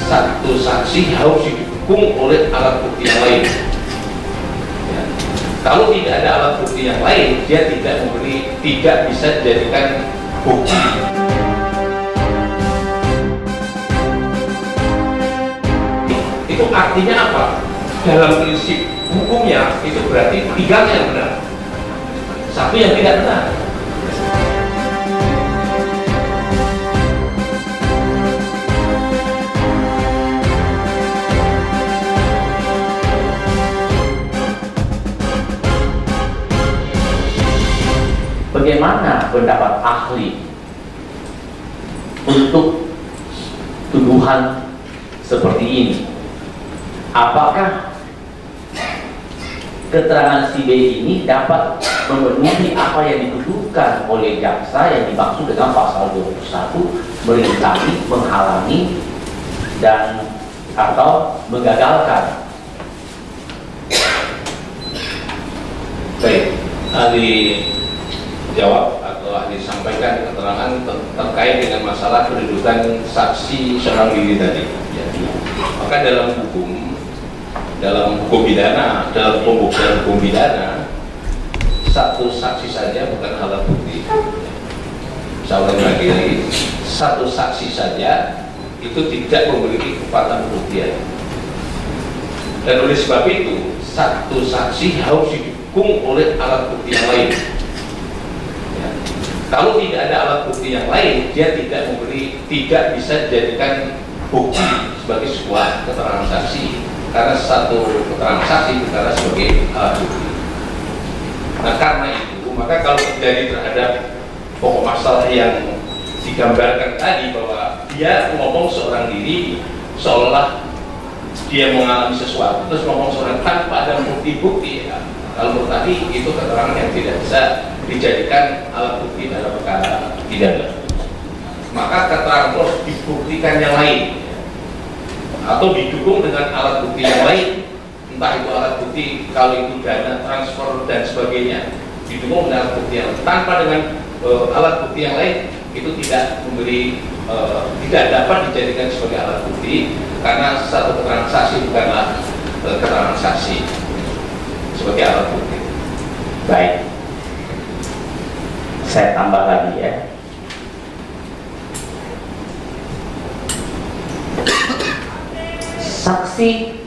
satu saksi harus didukung oleh alat bukti yang lain. Ya. Kalau tidak ada alat bukti yang lain, dia tidak bisa dijadikan bukti. Itu artinya apa? Dalam prinsip hukumnya itu berarti 3 yang benar, 1 yang tidak benar. Bagaimana pendapat ahli untuk tuduhan seperti ini? Apakah keterangan si B ini dapat memenuhi apa yang dituduhkan oleh jaksa yang dimaksud dengan pasal 21, merintangi, menghalangi, dan atau menggagalkan? Baik, ahli jawab atau ahli sampaikan keterangan terkait dengan masalah kedudukan saksi seorang diri tadi. Jadi, maka dalam hukum pidana, dalam pembuktian hukum pidana, 1 saksi saja bukan alat bukti. Saya ulangi lagi, 1 saksi saja itu tidak memiliki kekuatan pembuktian. Dan oleh sebab itu, 1 saksi harus didukung oleh alat bukti yang lain. Ya. Kalau tidak ada alat bukti yang lain, dia tidak bisa dijadikan bukti sebagai sebuah keterangan saksi. Karena 1 keterangan saksi bicara sebagai alat bukti. Nah, karena itu, maka kalau terjadi terhadap pokok masalah yang digambarkan tadi, bahwa dia ngomong seorang diri seolah dia mengalami sesuatu, terus ngomong seorang tanpa ada bukti-bukti, ya, kalau menurut tadi itu keterangan yang tidak bisa dijadikan alat bukti dalam perkara pidana. Maka keterangan harus dibuktikan yang lain, atau didukung dengan alat bukti yang lain, entah itu alat bukti kalau itu dana transfer dan sebagainya, didukung dengan alat bukti yang lain. Tanpa dengan alat bukti yang lain, itu tidak dapat dijadikan sebagai alat bukti, karena 1 keterangan saksi bukanlah keterangan saksi sebagai alat bukti. Baik, saya tambah lagi ya. Saksi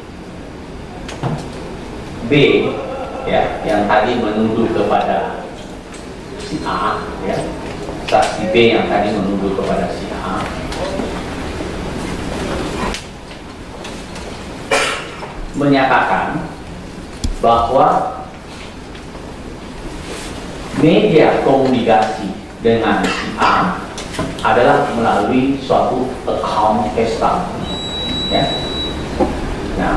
B ya, yang tadi menuduh kepada si A ya, saksi B yang tadi menuduh kepada si A, menyatakan bahwa media komunikasi dengan si A adalah melalui suatu account pesta ya. Nah,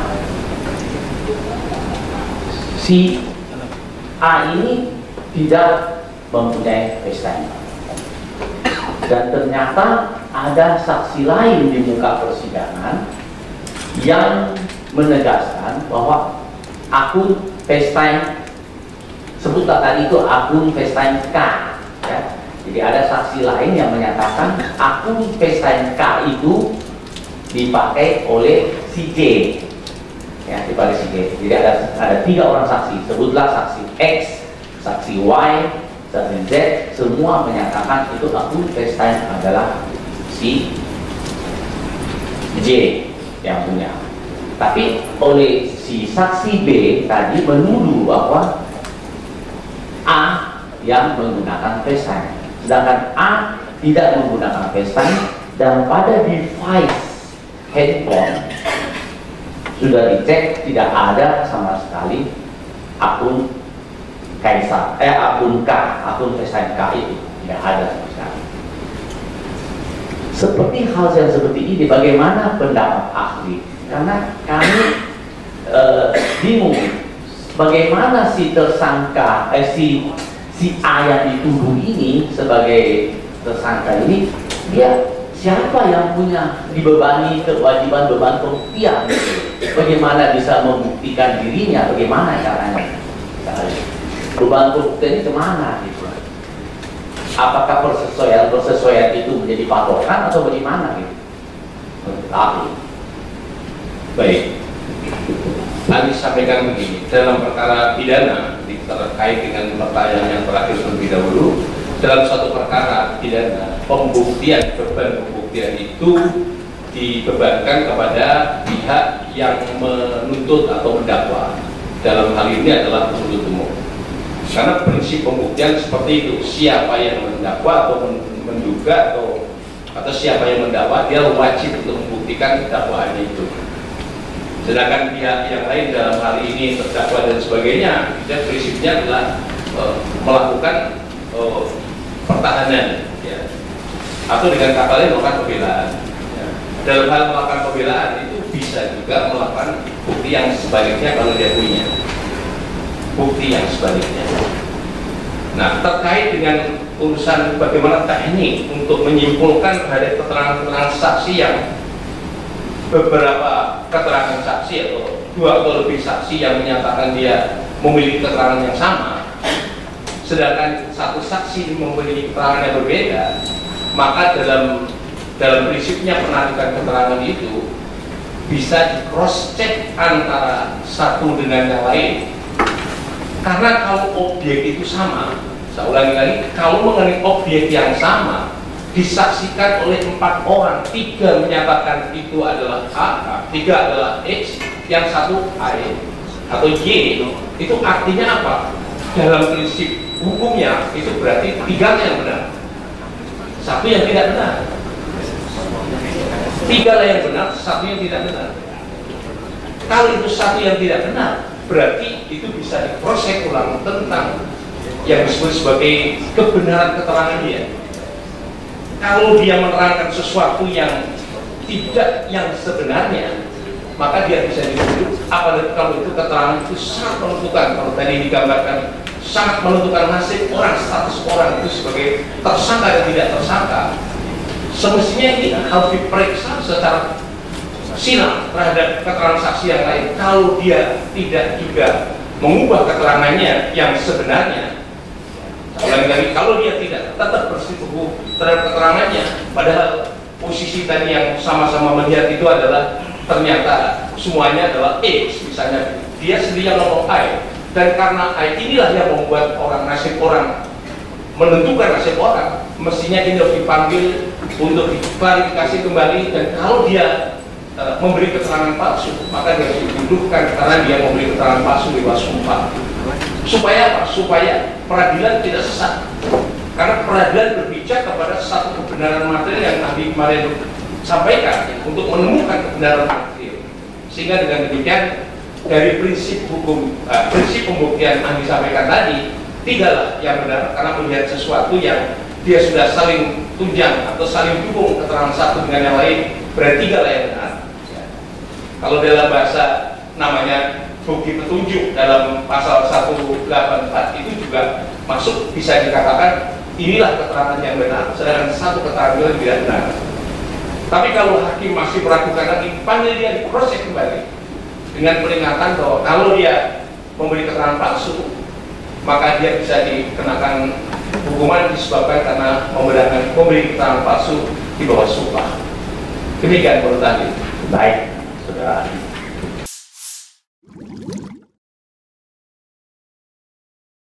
si A ini tidak mempunyai pesta, dan ternyata ada saksi lain di muka persidangan yang menegaskan bahwa akun FaceTime, sebutlah tadi itu akun FaceTime K ya. Jadi ada saksi lain yang menyatakan akun FaceTime K itu dipakai oleh si J ya, dipakai si J. Jadi ada 3 orang saksi, sebutlah saksi X, saksi Y, saksi Z, semua menyatakan itu akun FaceTime adalah si J yang punya. Tapi oleh si saksi B tadi menuduh bahwa A yang menggunakan FaceTime, sedangkan A tidak menggunakan FaceTime, dan pada device handphone sudah dicek tidak ada sama sekali akun akun K, akun FaceTime K itu tidak ada sama sekali. Seperti hal yang seperti ini, bagaimana pendapat ahli? Karena kami bingung bagaimana si tersangka si A yang dituduh ini sebagai tersangka ini, dia siapa yang punya dibebani kewajiban beban pembuktian? Bagaimana bisa membuktikan dirinya? Bagaimana caranya? Beban pembuktian ini kemana? Gitu. Apakah persesuaian itu menjadi patokan atau bagaimana? Gitu. Tapi Baik, Anies sampaikan begini, dalam perkara pidana terkait dengan pertanyaan yang terakhir terlebih dahulu, dalam suatu perkara pidana pembuktian, beban pembuktian itu dibebankan kepada pihak yang menuntut atau mendakwa. Dalam hal ini adalah penuntut umum. Karena prinsip pembuktian seperti itu, siapa yang mendakwa atau menduga atau siapa yang mendakwa, dia wajib untuk membuktikan dakwaannya itu. Sedangkan pihak yang lain dalam hal ini terdakwa dan sebagainya, dan prinsipnya adalah melakukan pertahanan, ya, atau dengan kata lain melakukan pembelaan. Ya. Dalam hal melakukan pembelaan itu bisa juga melakukan bukti yang sebaliknya kalau dia punya bukti yang sebaliknya. Nah, terkait dengan urusan bagaimana teknik untuk menyimpulkan terhadap keterangan saksi yang beberapa keterangan saksi atau dua atau lebih saksi yang menyatakan dia memiliki keterangan yang sama, sedangkan satu saksi memiliki keterangan yang berbeda, maka dalam prinsipnya penarikan keterangan itu bisa di cross check antara satu dengan yang lain. Karena kalau objek itu sama, saya ulangi lagi, kalau mengenai objek yang sama disaksikan oleh 4 orang, 3 menyatakan itu adalah A, 3 adalah X, yang satu Y atau Y, itu artinya apa? Dalam prinsip hukumnya itu berarti 3 yang benar, 1 yang tidak benar. 3 yang benar, 1 yang tidak benar. Kalau itu 1 yang tidak benar, berarti itu bisa diproses ulang tentang yang disebut sebagai kebenaran keterangan dia. Kalau dia menerangkan sesuatu yang tidak yang sebenarnya, maka dia bisa dituduh. Apalagi kalau itu keterangan itu sangat menentukan. Kalau tadi digambarkan sangat menentukan nasib orang, status orang itu sebagai tersangka dan tidak tersangka. Semestinya ini harus diperiksa secara silang terhadap keterangan saksi yang lain. Kalau dia tidak juga mengubah keterangannya yang sebenarnya, lagi-lagi kalau dia tidak tetap bersikukuh terhadap keterangannya, padahal posisi tadi yang sama-sama melihat itu adalah ternyata semuanya adalah X, misalnya dia sendiri yang ngomong I, dan karena I inilah yang membuat nasib orang menentukan nasib orang, mestinya ini harus dipanggil untuk diklarifikasi kembali. Dan kalau dia memberi keterangan palsu, maka dia harus dituduhkan karena dia memberi keterangan palsu di bawah sumpah. Supaya apa? Supaya peradilan tidak sesat. Karena peradilan berbicara kepada satu kebenaran material yang tadi kemarin sampaikan untuk menemukan kebenaran material. Sehingga dengan demikian dari prinsip hukum, prinsip pembuktian yang disampaikan tadi, 3 yang benar karena melihat sesuatu yang dia sudah saling tunjang atau saling dukung keterangan satu dengan yang lain, berarti 3 yang benar. Kalau dalam bahasa namanya bukti petunjuk dalam pasal 184 itu juga masuk, bisa dikatakan inilah keterangan yang benar, sedangkan satu keterangan yang tidak benar. Tapi kalau hakim masih meragukan lagi, panggil dia diproses kembali dengan peringatan bahwa kalau dia memberi keterangan palsu, maka dia bisa dikenakan hukuman disebabkan karena memberi keterangan palsu di bawah sumpah. Demikian menurut tadi. Baik, saudara.